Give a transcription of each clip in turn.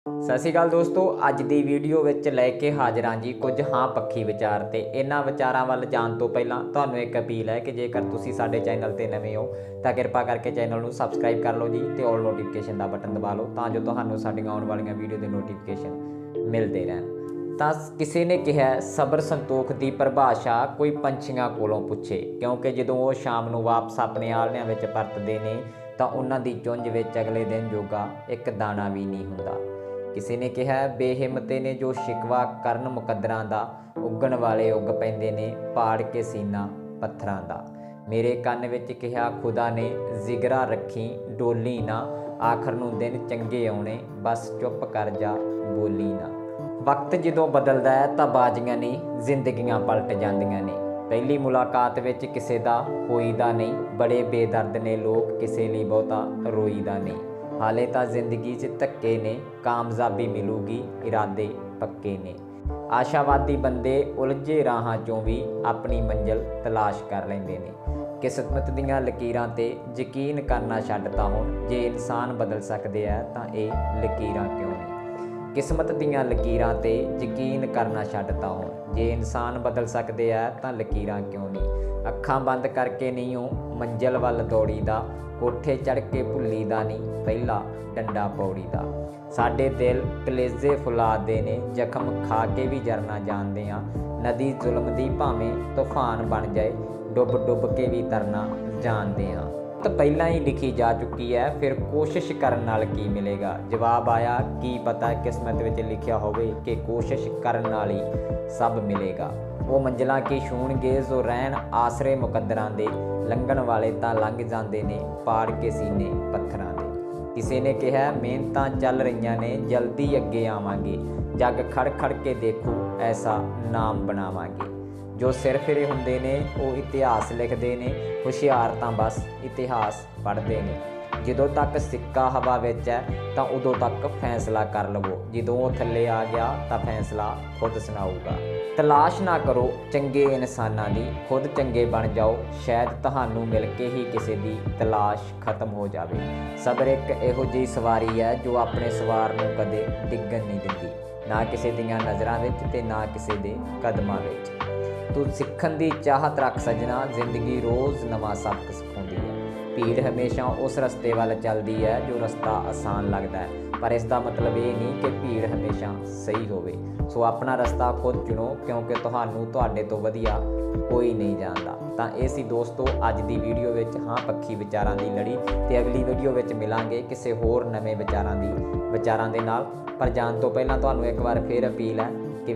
ਸਤਿ ਸ਼੍ਰੀ ਅਕਾਲ ਦੋਸਤੋ, ਅੱਜ ਦੀ ਵੀਡੀਓ ਵਿੱਚ ਲੈ ਕੇ ਹਾਜ਼ਰ ਹਾਂ ਜੀ ਕੁਝ ਹਾਂ ਪੱਖੀ ਵਿਚਾਰ। ਤੇ ਇਹਨਾਂ ਵਿਚਾਰਾਂ ਵੱਲ ਜਾਣ ਤੋਂ ਪਹਿਲਾਂ ਤੁਹਾਨੂੰ ਇੱਕ ਅਪੀਲ ਹੈ ਕਿ ਜੇਕਰ ਤੁਸੀਂ ਸਾਡੇ ਚੈਨਲ ਤੇ ਨਵੇਂ ਹੋ ਤਾਂ ਕਿਰਪਾ ਕਰਕੇ ਚੈਨਲ ਨੂੰ ਸਬਸਕ੍ਰਾਈਬ ਕਰ ਲਓ ਜੀ ਤੇ ਆਲ ਨੋਟੀਫਿਕੇਸ਼ਨ ਦਾ ਬਟਨ ਦਬਾ ਲਓ ਤਾਂ ਜੋ ਤੁਹਾਨੂੰ ਸਾਡੀਆਂ ਆਉਣ ਵਾਲੀਆਂ ਵੀਡੀਓ ਦੇ ਨੋਟੀਫਿਕੇਸ਼ਨ ਮਿਲਦੇ ਰਹਿਣ। ਤਾਂ ਕਿਸੇ ਨੇ ਕਿਹਾ ਸਬਰ ਸੰਤੋਖ ਦੀ ਪਰਿਭਾਸ਼ਾ ਕੋਈ ਪੰਛੀਆਂ ਕੋਲੋਂ ਪੁੱਛੇ, ਕਿਉਂਕਿ ਜਦੋਂ ਉਹ ਸ਼ਾਮ ਨੂੰ ਵਾਪਸ ਆਪਣੇ ਆਲ੍ਹਣਿਆਂ ਵਿੱਚ ਪਰਤਦੇ ਨੇ ਤਾਂ ਉਹਨਾਂ ਦੀ ਚੁੰਝ ਵਿੱਚ ਅਗਲੇ ਦਿਨ ਜੋਗਾ ਇੱਕ ਦਾਣਾ ਵੀ ਨਹੀਂ ਹੁੰਦਾ। ਕਿਸੇ ਨੇ ਕਿਹਾ ਬੇਹਿੰਮਤੇ ਨੇ ਜੋ ਸ਼ਿਕਵਾ ਕਰਨ ਮੁਕੱਦਰਾਂ ਦਾ, ਉੱਗਣ ਵਾਲੇ ਉੱਗ ਪੈਂਦੇ ਨੇ ਪਾੜ ਕੇ ਸੀਨਾ ਪੱਥਰਾਂ ਦਾ। ਮੇਰੇ ਕੰਨ ਵਿੱਚ ਕਿਹਾ ਖੁਦਾ ਨੇ ਜ਼ਿਗਰਾ ਰੱਖੀ ਡੋਲੀ ਨਾ, ਆਖਰ ਨੂੰ ਦਿਨ ਚੰਗੇ ਆਉਣੇ ਬਸ ਚੁੱਪ ਕਰ ਜਾ ਬੋਲੀ ਨਾ। ਵਕਤ ਜਦੋਂ ਬਦਲਦਾ ਹੈ ਤਾਂ ਬਾਜ਼ੀਆਂ ਨਹੀਂ ਜ਼ਿੰਦਗੀਆਂ ਪਲਟ ਜਾਂਦੀਆਂ ਨੇ। ਪਹਿਲੀ ਮੁਲਾਕਾਤ ਵਿੱਚ ਕਿਸੇ ਦਾ ਹੋਈਦਾ ਨਹੀਂ, ਬੜੇ ਬੇਦਰਦ ਨੇ ਲੋਕ ਕਿਸੇ ਲਈ ਬਹੁਤਾ ਰੋਈਦਾ ਨਹੀਂ। ਹਾਲੇ ਤਾਂ ਜ਼ਿੰਦਗੀ 'ਚ ਧੱਕੇ ਨੇ, ਕਾਮਯਾਬੀ ਮਿਲੂਗੀ ਇਰਾਦੇ ਪੱਕੇ ਨੇ। ਆਸ਼ਾਵਾਦੀ ਬੰਦੇ ਉਲਝੇ ਰਾਹਾਂ 'ਚੋਂ ਵੀ ਆਪਣੀ ਮੰਜ਼ਿਲ ਤਲਾਸ਼ ਕਰ ਲੈਂਦੇ ਨੇ। ਕਿਸਮਤ ਦੀਆਂ ਲਕੀਰਾਂ 'ਤੇ ਯਕੀਨ ਕਰਨਾ ਛੱਡਤਾ ਹੁਣ, ਜੇ ਇਨਸਾਨ ਬਦਲ ਸਕਦੇ ਆ ਤਾਂ ਇਹ ਲਕੀਰਾਂ ਕਿਉਂ ਨਹੀਂ। ਕਿਸਮਤ ਦੀਆਂ ਲਕੀਰਾਂ 'ਤੇ ਯਕੀਨ ਕਰਨਾ ਛੱਡਤਾ ਹੁਣ, ਜੇ ਇਨਸਾਨ ਬਦਲ ਸਕਦੇ ਆ ਤਾਂ ਲਕੀਰਾਂ ਕਿਉਂ ਨਹੀਂ। ਅੱਖਾਂ ਬੰਦ ਕਰਕੇ ਨਹੀਂ ਉਹ ਮੰਜ਼ਿਲ ਵੱਲ ਦੌੜੀਦਾ, ਕੋਠੇ ਚੜ੍ਹ ਕੇ ਭੁੱਲੀਦਾ ਨਹੀਂ ਪਹਿਲਾ ਡੰਡਾ ਪੌੜੀ ਦਾ। ਸਾਡੇ ਦਿਲ ਕਲੇਜੇ ਫੁਲਾਦੇ ਨੇ, ਜ਼ਖਮ ਖਾ ਕੇ ਵੀ ਜਰਨਾ ਜਾਣਦੇ ਹਾਂ। ਨਦੀ ਜ਼ੁਲਮ ਦੀ ਭਾਵੇਂ ਤੂਫਾਨ ਬਣ ਜਾਏ, ਡੁੱਬ ਡੁੱਬ ਕੇ ਵੀ ਤਰਨਾ ਜਾਣਦੇ ਹਾਂ। ਤਾਂ ਪਹਿਲਾਂ ਹੀ ਲਿਖੀ ਜਾ ਚੁੱਕੀ ਹੈ, ਫਿਰ ਕੋਸ਼ਿਸ਼ ਕਰਨ ਨਾਲ ਕੀ ਮਿਲੇਗਾ। ਜਵਾਬ ਆਇਆ ਕੀ ਪਤਾ ਕਿਸਮਤ ਵਿੱਚ ਲਿਖਿਆ ਹੋਵੇ ਕਿ ਕੋਸ਼ਿਸ਼ ਕਰਨ ਨਾਲ ਹੀ ਸਭ ਮਿਲੇਗਾ। ਉਹ ਮੰਜ਼ਿਲਾਂ ਕੀ ਛੂਹਣਗੇ ਜੋ ਰਹਿਣ ਆਸਰੇ ਮੁਕੱਦਰਾਂ ਦੇ, ਲੰਘਣ ਵਾਲੇ ਤਾਂ ਲੰਘ ਜਾਂਦੇ ਨੇ ਪਾੜ ਕੇ ਸੀਨੇ ਪੱਥਰਾਂ ਦੇ। ਕਿਸੇ ਨੇ ਕਿਹਾ ਮਿਹਨਤਾਂ ਚੱਲ ਰਹੀਆਂ ਨੇ ਜਲਦੀ ਅੱਗੇ ਆਵਾਂਗੇ, ਜੱਗ ਖੜ ਖੜ ਕੇ ਦੇਖੂ ਐਸਾ ਨਾਮ ਬਣਾਵਾਂਗੇ। ਜੋ ਸਿਰ ਫਿਰੇ ਹੁੰਦੇ ਨੇ ਉਹ ਇਤਿਹਾਸ ਲਿਖਦੇ ਨੇ, ਹੁਸ਼ਿਆਰ ਤਾਂ ਬਸ ਇਤਿਹਾਸ ਪੜ੍ਹਦੇ ਨੇ। ਜਦੋਂ ਤੱਕ ਸਿੱਕਾ ਹਵਾ ਵਿੱਚ ਹੈ ਤਾਂ ਉਦੋਂ ਤੱਕ ਫੈਸਲਾ ਕਰ ਲਵੋ, ਜਦੋਂ ਉਹ ਥੱਲੇ ਆ ਗਿਆ ਤਾਂ ਫੈਸਲਾ ਖੁਦ ਸੁਣਾਊਗਾ। ਤਲਾਸ਼ ਨਾ ਕਰੋ ਚੰਗੇ ਇਨਸਾਨਾਂ ਦੀ, ਖੁਦ ਚੰਗੇ ਬਣ ਜਾਓ, ਸ਼ਾਇਦ ਤੁਹਾਨੂੰ ਮਿਲ ਕੇ ਹੀ ਕਿਸੇ ਦੀ ਤਲਾਸ਼ ਖਤਮ ਹੋ ਜਾਵੇ। ਸਬਰ ਇੱਕ ਇਹੋ ਜਿਹੀ ਸਵਾਰੀ ਹੈ ਜੋ ਆਪਣੇ ਸਵਾਰ ਨੂੰ ਕਦੇ ਡਿੱਗਣ ਨਹੀਂ ਦਿੰਦੀ, ਨਾ ਕਿਸੇ ਦੀਆਂ ਨਜ਼ਰਾਂ ਵਿੱਚ ਤੇ ਨਾ ਕਿਸੇ ਦੇ ਕਦਮਾਂ ਵਿੱਚ। ਤੂੰ ਸਿੱਖਣ ਦੀ ਚਾਹਤ ਰੱਖ ਸੱਜਣਾ, ਜ਼ਿੰਦਗੀ ਰੋਜ਼ ਨਵਾਂ ਸਬਕ ਸਿਖਾਉਂਦੀ ਹੈ। ਭੀੜ ਹਮੇਸ਼ਾ ਉਸ ਰਸਤੇ ਵੱਲ ਚੱਲਦੀ ਹੈ ਜੋ ਰਸਤਾ ਆਸਾਨ ਲੱਗਦਾ ਹੈ, ਪਰ ਇਸ ਦਾ ਮਤਲਬ ਇਹ ਨਹੀਂ ਕਿ ਭੀੜ ਹਮੇਸ਼ਾ ਸਹੀ ਹੋਵੇ। ਸੋ ਆਪਣਾ ਰਸਤਾ ਖੁਦ ਚੁਣੋ, ਕਿਉਂਕਿ ਤੁਹਾਨੂੰ ਤੁਹਾਡੇ ਤੋਂ ਵਧੀਆ ਕੋਈ ਨਹੀਂ ਜਾਣਦਾ। ਤਾਂ ਇਹ ਸੀ ਦੋਸਤੋ ਅੱਜ ਦੀ ਵੀਡੀਓ ਵਿੱਚ ਹਾਂ ਪੱਖੀ ਵਿਚਾਰਾਂ ਦੀ ਲੜੀ, ਤੇ ਅਗਲੀ ਵੀਡੀਓ ਵਿੱਚ ਮਿਲਾਂਗੇ ਕਿਸੇ ਹੋਰ ਨਵੇਂ ਵਿਚਾਰਾਂ ਦੇ ਨਾਲ। ਪਰ ਜਾਣ ਤੋਂ ਪਹਿਲਾਂ ਤੁਹਾਨੂੰ ਇੱਕ ਵਾਰ ਫਿਰ ਅਪੀਲ ਹੈ ਕਿ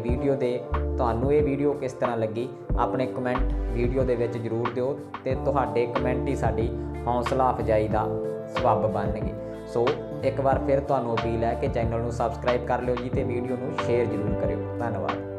ਤੁਹਾਨੂੰ ਇਹ ਵੀਡੀਓ ਕਿਸ ਤਰ੍ਹਾਂ ਲੱਗੀ, ਆਪਣੇ ਕਮੈਂਟ ਵੀਡੀਓ ਦੇ ਵਿੱਚ ਜ਼ਰੂਰ ਦਿਓ, ਤੇ ਤੁਹਾਡੇ ਕਮੈਂਟ ਹੀ ਸਾਡੀ ਹੌਸਲਾ ਅਫਜ਼ਾਈ ਦਾ ਸਬੱਬ ਬਣਨਗੇ। ਸੋ ਇੱਕ ਵਾਰ ਫਿਰ ਤੁਹਾਨੂੰ ਅਪੀਲ ਹੈ ਕਿ ਚੈਨਲ ਨੂੰ ਸਬਸਕ੍ਰਾਈਬ ਕਰ ਲਿਓ ਜੀ ਤੇ ਵੀਡੀਓ ਨੂੰ ਸ਼ੇਅਰ ਜ਼ਰੂਰ ਕਰਿਓ। ਧੰਨਵਾਦ।